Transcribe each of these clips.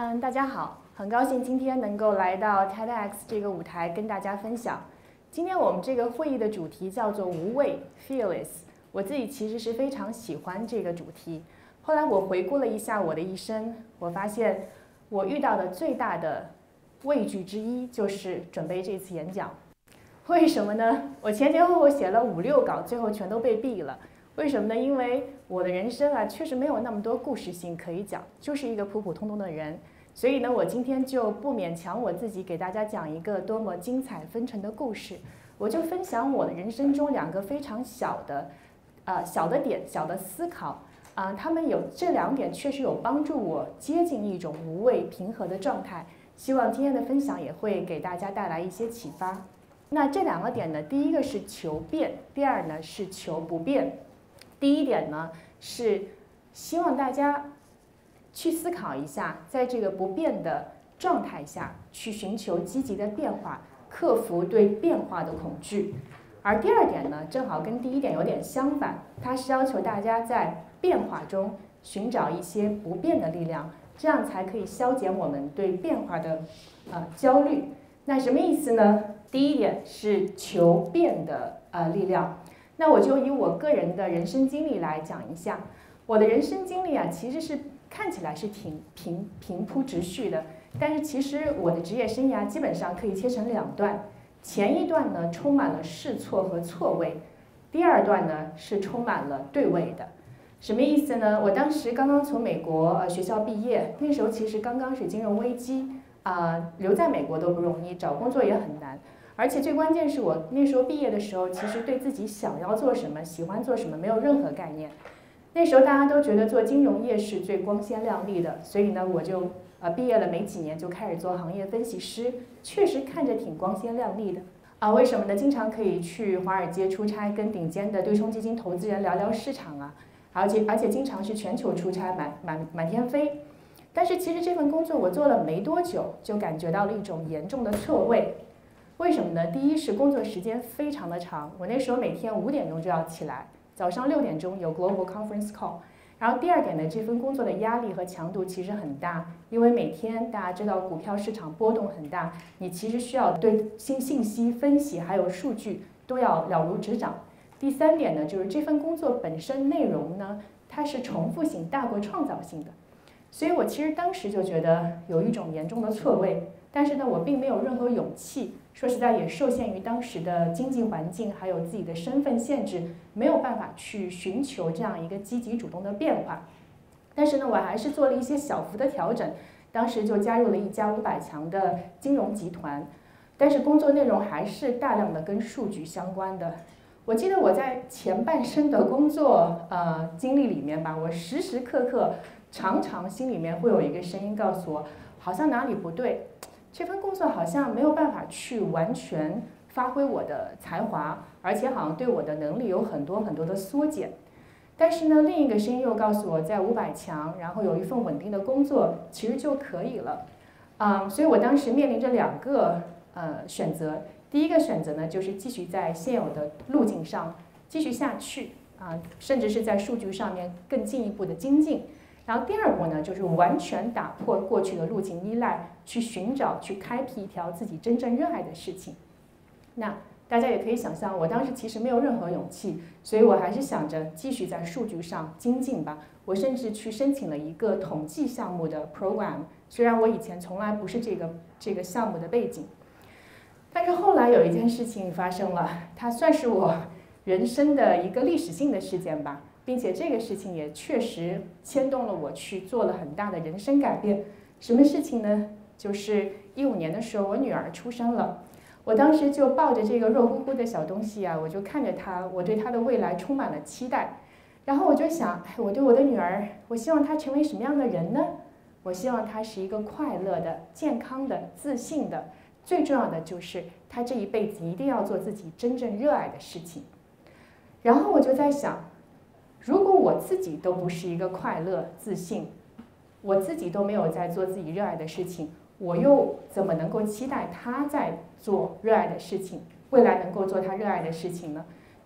大家好，很高兴今天能够来到 TEDx 这个舞台跟大家分享。今天我们这个会议的主题叫做无畏 （Fearless）。我自己其实是非常喜欢这个主题。后来我回顾了一下我的一生，我发现我遇到的最大的畏惧之一就是准备这次演讲。为什么呢？我前前后后写了5、6稿，最后全都被毙了。为什么呢？因为我的人生啊，确实没有那么多故事性可以讲，就是一个普普通通的人。所以呢，我今天就不勉强我自己给大家讲一个多么精彩纷呈的故事，我就分享我的人生中2个非常小的点、小的思考他们这2点确实有帮助我接近一种无畏平和的状态。希望今天的分享也会给大家带来一些启发。那这2个点呢，第一个是求变，第二呢是求不变。第一点呢是希望大家去思考一下，在这个不变的状态下去寻求积极的变化，克服对变化的恐惧。而第2点呢，正好跟第一点有点相反，它是要求大家在变化中寻找一些不变的力量，这样才可以消减我们对变化的焦虑。那什么意思呢？第一点是求变的力量。那我就以我个人的人生经历来讲一下。我的人生经历啊，其实是看起来是挺平铺直叙的，但是其实我的职业生涯基本上可以切成2段。前一段呢，充满了试错和错位；第2段呢，是充满了对位的。什么意思呢？我当时刚刚从美国学校毕业，那时候其实刚刚是金融危机留在美国都不容易，找工作也很难。而且最关键是我那时候毕业的时候，其实对自己想要做什么、喜欢做什么没有任何概念。那时候大家都觉得做金融业是最光鲜亮丽的，所以呢，我就毕业了没几年就开始做行业分析师，确实看着挺光鲜亮丽的为什么呢？经常可以去华尔街出差，跟顶尖的对冲基金投资人聊聊市场而且经常是全球出差，满天飞。但是其实这份工作我做了没多久，就感觉到了一种严重的错位。为什么呢？第一是工作时间非常的长，我那时候每天5点钟就要起来，早上6点钟有 Global Conference Call。然后第2点呢，这份工作的压力和强度其实很大，因为每天大家知道股票市场波动很大，你其实需要对信息分析还有数据都要了如指掌。第3点呢，就是这份工作本身内容呢，它是重复性大过创造性的，所以我其实当时就觉得有一种严重的错位。但是呢，我并没有任何勇气，说实在也受限于当时的经济环境，还有自己的身份限制，没有办法去寻求这样一个积极主动的变化。但是呢，我还是做了一些小幅的调整，当时就加入了一家500强的金融集团，但是工作内容还是大量的跟数据相关的。我记得我在前半生的工作经历里面吧，我时时刻刻常常心里面会有一个声音告诉我，好像哪里不对。这份工作好像没有办法去完全发挥我的才华，而且好像对我的能力有很多的缩减。但是呢，另一个声音又告诉我，在500强，然后有一份稳定的工作，其实就可以了。所以我当时面临着2个选择。第一个选择呢，就是继续在现有的路径上继续下去甚至是在数据上面更进一步的精进。然后第2步呢，就是完全打破过去的路径依赖，去寻找、去开辟一条自己真正热爱的事情。那大家也可以想象，我当时其实没有任何勇气，所以我还是想着继续在数据上精进吧。我甚至去申请了一个统计项目的 program， 虽然我以前从来不是这个项目的背景。但是后来有一件事情发生了，它算是我人生的一个历史性的事件吧。并且这个事情也确实牵动了我去做了很大的人生改变。什么事情呢？就是15年的时候，我女儿出生了。我当时就抱着这个肉乎乎的小东西我就看着她，我对她的未来充满了期待。然后我就想，我对我的女儿，我希望她成为什么样的人呢？我希望她是一个快乐的、健康的、自信的，最重要的就是她这一辈子一定要做自己真正热爱的事情。然后我就在想，如果我自己都不是一个快乐、自信，我自己都没有在做自己热爱的事情，我又怎么能够期待他在做热爱的事情，未来能够做他热爱的事情呢？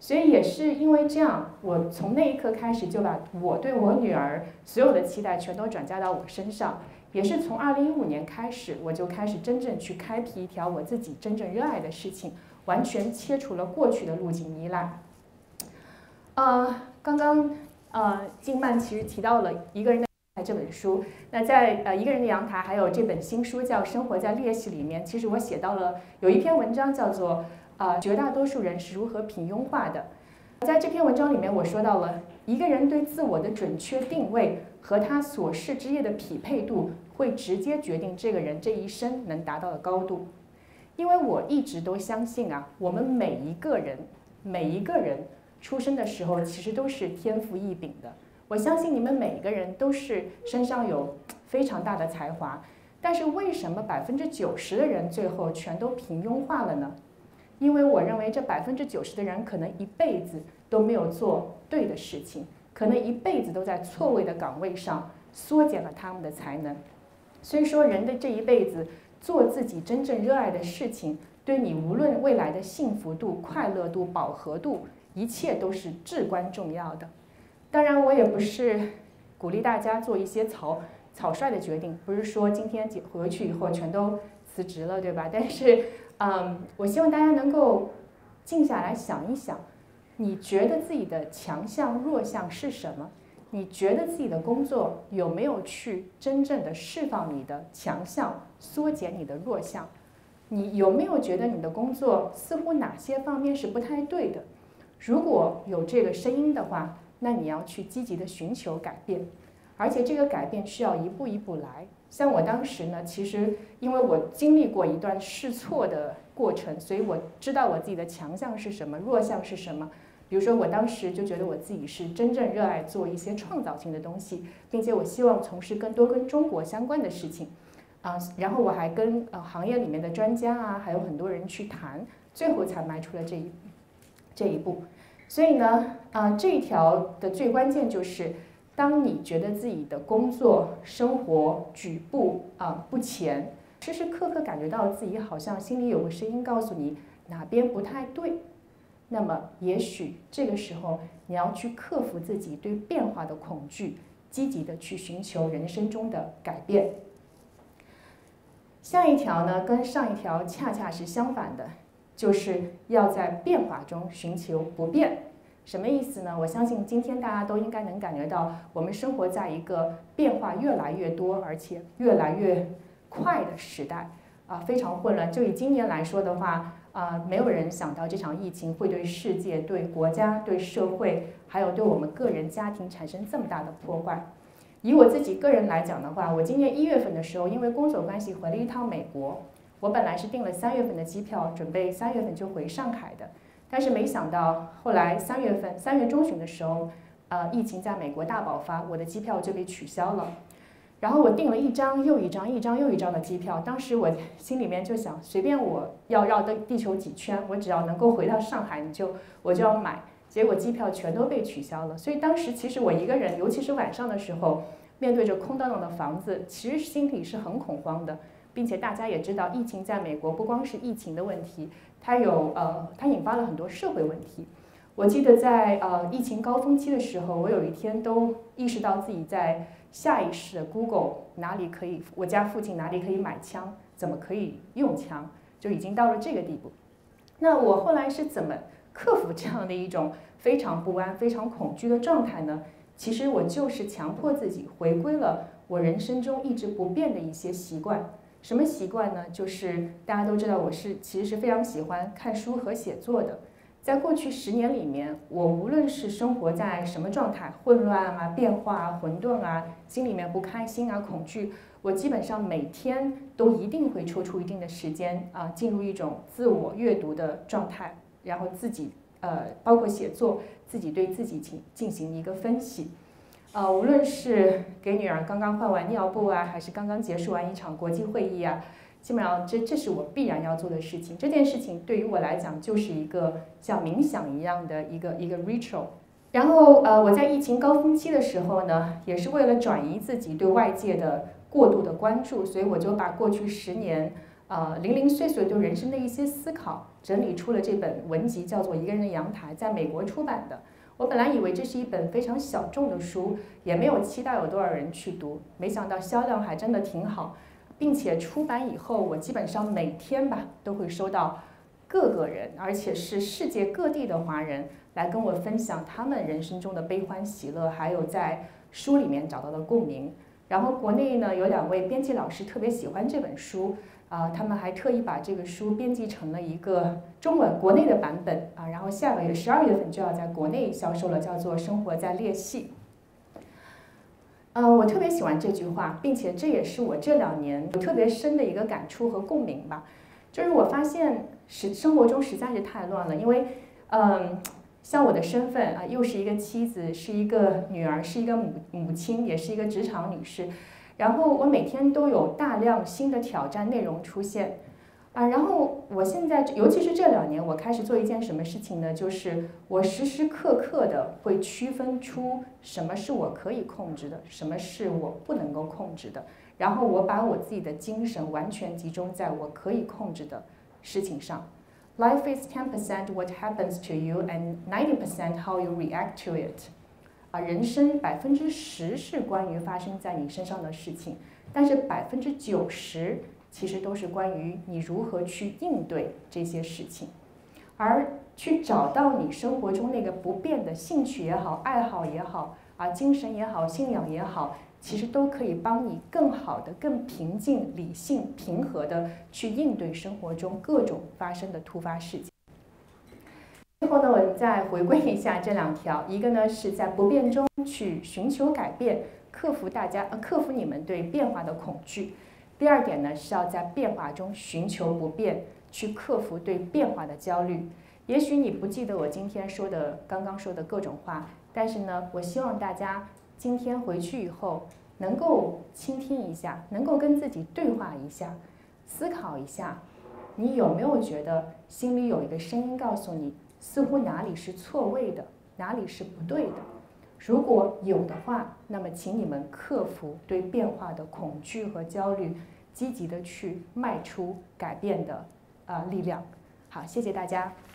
所以也是因为这样，我从那一刻开始就把我对我女儿所有的期待全都转嫁到我身上。也是从2015年开始，我就开始真正去开辟一条我自己真正热爱的事情，完全切除了过去的路径依赖。刚刚静曼其实提到了《一个人的阳台》这本书，那在《一个人的阳台》还有这本新书叫《生活在裂隙》里面，其实我写到了有一篇文章叫做绝大多数人是如何平庸化的。在这篇文章里面，我说到了一个人对自我的准确定位和他所事之业的匹配度，会直接决定这个人这一生能达到的高度。因为我一直都相信我们每一个人出生的时候其实都是天赋异禀的。我相信你们每一个人都是身上有非常大的才华，但是为什么90%的人最后全都平庸化了呢？因为我认为这90%的人可能一辈子都没有做对的事情，可能一辈子都在错位的岗位上缩减了他们的才能。所以说，人的这一辈子做自己真正热爱的事情，对你无论未来的幸福度、快乐度、饱和度，一切都是至关重要的。当然，我也不是鼓励大家做一些草率的决定，不是说今天回去以后全都辞职了，对吧？但是，我希望大家能够静下来想一想，你觉得自己的强项、弱项是什么？你觉得自己的工作有没有去真正的释放你的强项，缩减你的弱项？你有没有觉得你的工作似乎哪些方面是不太对的？如果有这个声音的话，那你要去积极的寻求改变，而且这个改变需要一步一步来。像我当时呢，其实因为我经历过一段试错的过程，所以我知道我自己的强项是什么，弱项是什么。比如说，我当时就觉得我自己是真正热爱做一些创造性的东西，并且我希望从事更多跟中国相关的事情，然后我还跟行业里面的专家还有很多人去谈，最后才迈出了这一步。所以呢，这一条的最关键就是，当你觉得自己的工作、生活举步不前，时时刻刻感觉到自己好像心里有个声音告诉你哪边不太对。那么，也许这个时候你要去克服自己对变化的恐惧，积极的去寻求人生中的改变。下一条呢，跟上一条恰恰是相反的，就是要在变化中寻求不变。什么意思呢？我相信今天大家都应该能感觉到，我们生活在一个变化越来越多，而且越来越快的时代，非常混乱。就以今年来说的话，没有人想到这场疫情会对世界、对国家、对社会，还有对我们个人家庭产生这么大的破坏。以我自己个人来讲的话，我今年1月份的时候，因为工作关系回了一趟美国，我本来是订了3月份的机票，准备3月份就回上海的，但是没想到后来3月中旬的时候，疫情在美国大爆发，我的机票就被取消了。然后我订了一张又一张、一张又一张的机票，当时我心里面就想，随便我要绕地球几圈，我只要能够回到上海，我就要买。结果机票全都被取消了，所以当时其实我一个人，尤其是晚上的时候，面对着空荡荡的房子，其实心里是很恐慌的，并且大家也知道，疫情在美国不光是疫情的问题，它引发了很多社会问题。我记得在疫情高峰期的时候，我有一天都意识到自己在下意识的 Google 我家附近哪里可以买枪，怎么可以用枪，就已经到了这个地步。那我后来是怎么克服这样的一种非常不安、非常恐惧的状态呢？其实我就是强迫自己回归了我人生中一直不变的一些习惯。什么习惯呢？就是大家都知道我其实是非常喜欢看书和写作的。在过去10年里面，我无论是生活在什么状态，混乱变化混沌心里面不开心恐惧，我基本上每天都一定会抽出一定的时间进入一种自我阅读的状态，然后自己包括写作，自己对自己进行一个分析。无论是给女儿刚刚换完尿布还是刚刚结束完一场国际会议基本上这是我必然要做的事情。这件事情对于我来讲就是一个像冥想一样的一个 ritual。然后我在疫情高峰期的时候呢，也是为了转移自己对外界的过度的关注，所以我就把过去10年零零碎碎对人生的一些思考整理出了这本文集，叫做《一个人的阳台》，在美国出版的。我本来以为这是一本非常小众的书，也没有期待有多少人去读，没想到销量还真的挺好，并且出版以后，我基本上每天吧都会收到各个人，而且是世界各地的华人来跟我分享他们人生中的悲欢喜乐，还有在书里面找到的共鸣。然后国内呢有2位编辑老师特别喜欢这本书。他们还特意把这个书编辑成了一个中文国内的版本啊，然后下个月12月份就要在国内销售了，叫做《生活在裂隙》。我特别喜欢这句话，并且这也是我这2年有特别深的一个感触和共鸣吧。就是我发现生活中实在是太乱了，因为像我的身份啊，又是一个妻子，是一个女儿，是一个母亲，也是一个职场女士。然后我每天都有大量新的挑战内容出现，然后我现在，尤其是这2年，我开始做一件什么事情呢？就是我时时刻刻的会区分出什么是我可以控制的，什么是我不能够控制的，然后我把我自己的精神完全集中在我可以控制的事情上。Life is 10% what happens to you and 90% how you react to it。人生10%是关于发生在你身上的事情，但是90%其实都是关于你如何去应对这些事情，而去找到你生活中那个不变的兴趣也好、爱好也好、精神也好、信仰也好，其实都可以帮你更好的、更平静、理性、平和的去应对生活中各种发生的突发事件。最后呢，我们再回归一下这2条，一个呢是在不变中去寻求改变，克服你们对变化的恐惧。第2点呢是要在变化中寻求不变，去克服对变化的焦虑。也许你不记得我今天刚刚说的各种话，但是呢，我希望大家今天回去以后能够倾听一下，能够跟自己对话一下，思考一下，你有没有觉得心里有一个声音告诉你，似乎哪里是错位的，哪里是不对的？如果有的话，那么请你们克服对变化的恐惧和焦虑，积极的去迈出改变的力量。好，谢谢大家。